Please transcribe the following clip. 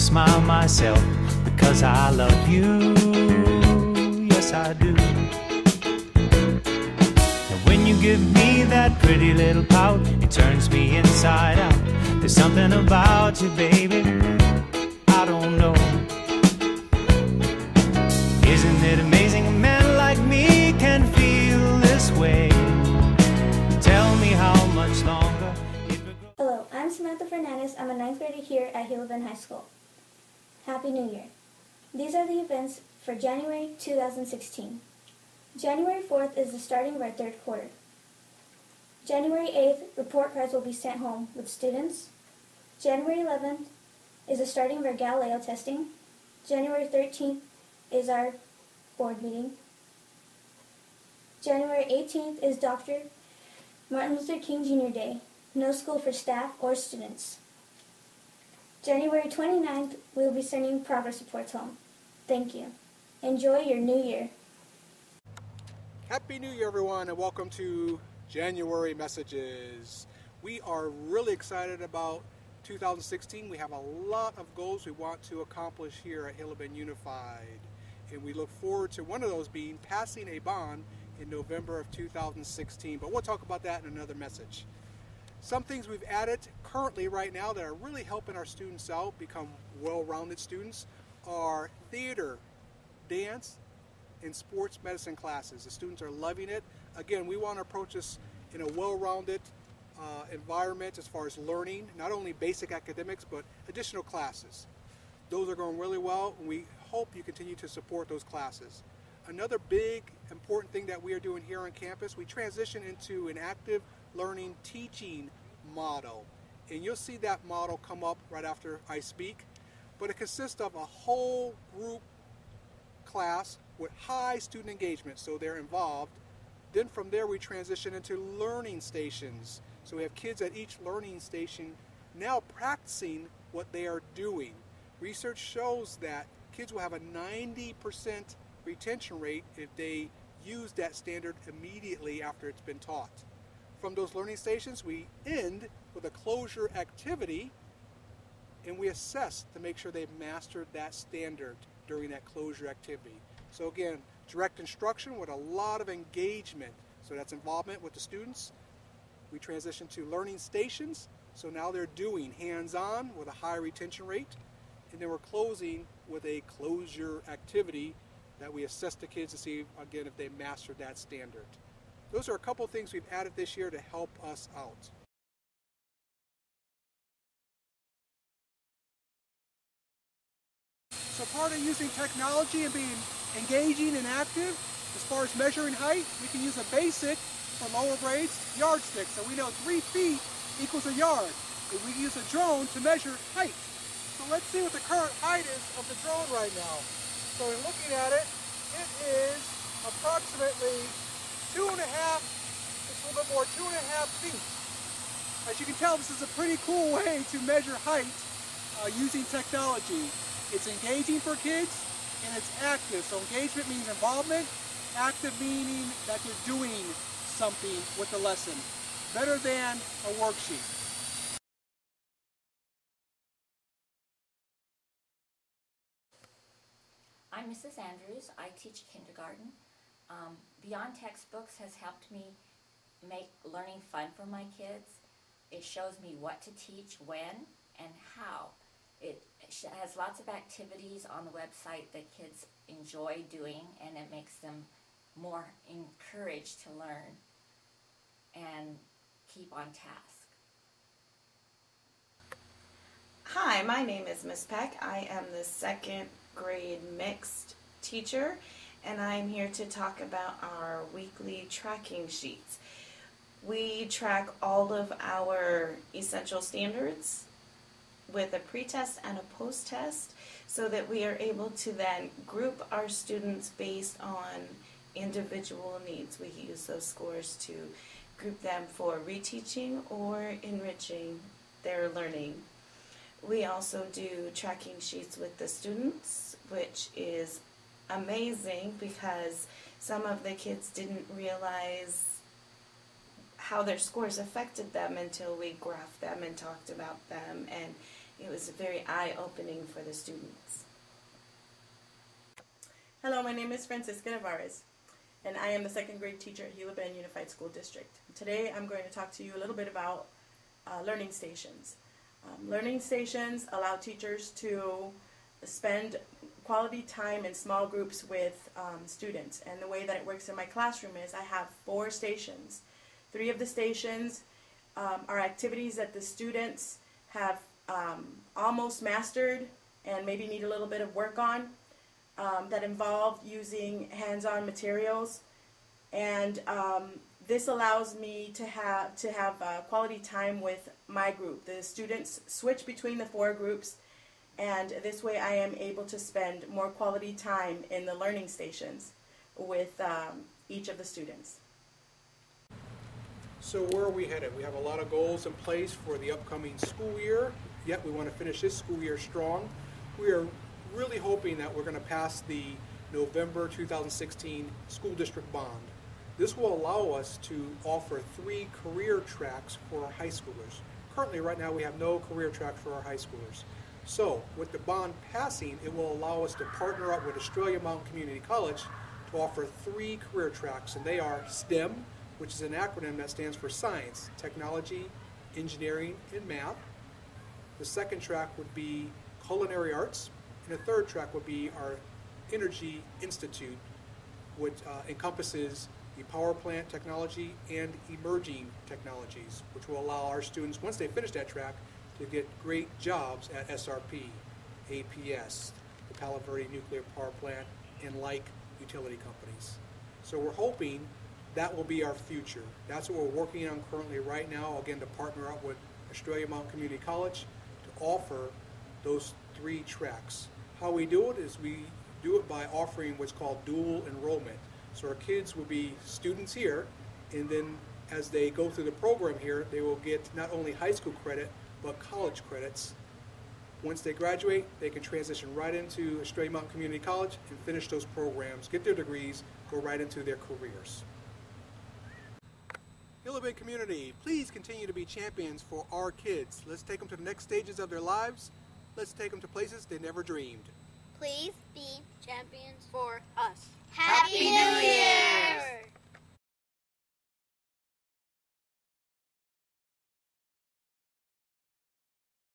smile myself because I love you. Yes, I do. And when you give me that pretty little pout, it turns me inside out. There's something about you, baby, I don't know. Isn't it amazing a man like me can feel this way? Tell me how much longer it will go. Hello, I'm Samantha Fernandez. I'm a 9th grader here at Gila High School. Happy New Year. These are the events for January 2016. January 4th is the starting of our 3rd quarter. January 8th, report cards will be sent home with students. January 11th is the starting of our Galileo testing. January 13th is our board meeting. January 18th is Dr. Martin Luther King Jr. Day. No school for staff or students. January 29th, we will be sending progress reports home. Thank you. Enjoy your new year. Happy New Year, everyone, and welcome to January Messages. We are really excited about 2016. We have a lot of goals we want to accomplish here at Gila Unified, and we look forward to one of those being passing a bond in November of 2016, but we'll talk about that in another message. Some things we've added currently right now that are really helping our students out become well-rounded students are theater, dance, and sports medicine classes. The students are loving it. Again, we want to approach this in a well-rounded environment as far as learning, not only basic academics, but additional classes. Those are going really well, and we hope you continue to support those classes. Another big important thing that we are doing here on campus, we transition into an active learning teaching model. And you'll see that model come up right after I speak. But it consists of a whole group class with high student engagement, so they're involved. Then from there we transition into learning stations. So we have kids at each learning station now practicing what they are doing. Research shows that kids will have a 90% retention rate if they use that standard immediately after it's been taught. From those learning stations, we end with a closure activity, and we assess to make sure they've mastered that standard during that closure activity. So again, direct instruction with a lot of engagement. So that's involvement with the students. We transition to learning stations. So now they're doing hands-on with a high retention rate. And then we're closing with a closure activity that we assess the kids to see, again, if they mastered that standard. Those are a couple of things we've added this year to help us out. So part of using technology and being engaging and active, as far as measuring height, we can use a basic for lower grades yardstick. So we know 3 feet equals a yard. And we use a drone to measure height. So let's see what the current height is of the drone right now. So in looking at it, it is approximately 2.5, just a little bit more, 2.5 feet. As you can tell, this is a pretty cool way to measure height using technology. It's engaging for kids, and it's active. So engagement means involvement, active meaning that they're doing something with the lesson. Better than a worksheet. I'm Mrs. Andrews. I teach kindergarten. Beyond Textbooks has helped me make learning fun for my kids. It shows me what to teach, when, and how. It has lots of activities on the website that kids enjoy doing, and it makes them more encouraged to learn and keep on task. Hi, my name is Miss Peck. I am the 2nd grade mixed teacher, and I'm here to talk about our weekly tracking sheets. We track all of our essential standards with a pre-test and a post-test so that we are able to then group our students based on individual needs. We use those scores to group them for reteaching or enriching their learning. We also do tracking sheets with the students, which is amazing because some of the kids didn't realize how their scores affected them until we graphed them and talked about them and it was very eye-opening for the students. Hello, my name is Francisca Navarez, and I am the second grade teacher at Gila Bend Unified School District. Today I'm going to talk to you a little bit about learning stations. Learning stations allow teachers to spend quality time in small groups with students, and the way that it works in my classroom is I have 4 stations. 3 of the stations are activities that the students have almost mastered and maybe need a little bit of work on, that involve using hands-on materials, and this allows me to have quality time with my group. The students switch between the 4 groups, and this way I am able to spend more quality time in the learning stations with each of the students. So where are we headed? We have a lot of goals in place for the upcoming school year, yet we want to finish this school year strong. We are really hoping that we're going to pass the November 2016 school district bond. This will allow us to offer 3 career tracks for our high schoolers. Currently, right now, we have no career track for our high schoolers. So, with the bond passing, it will allow us to partner up with Australia Mountain Community College to offer 3 career tracks, and they are STEM, which is an acronym that stands for Science, Technology, Engineering, and Math. The second track would be Culinary Arts, and the third track would be our Energy Institute, which encompasses the power plant technology and emerging technologies, which will allow our students, once they finish that track, to get great jobs at SRP, APS, the Palo Verde Nuclear Power Plant, and like utility companies. So we're hoping that will be our future. That's what we're working on currently right now, again, to partner up with Australia Mountain Community College to offer those 3 tracks. How we do it is we do it by offering what's called dual enrollment. So our kids will be students here, and then as they go through the program here, they will get not only high school credit, but college credits. Once they graduate, they can transition right into Australia Mountain Community College and finish those programs, get their degrees, go right into their careers. Gila Bend community, please continue to be champions for our kids. Let's take them to the next stages of their lives. Let's take them to places they never dreamed. Please be champions for us. Happy New Year!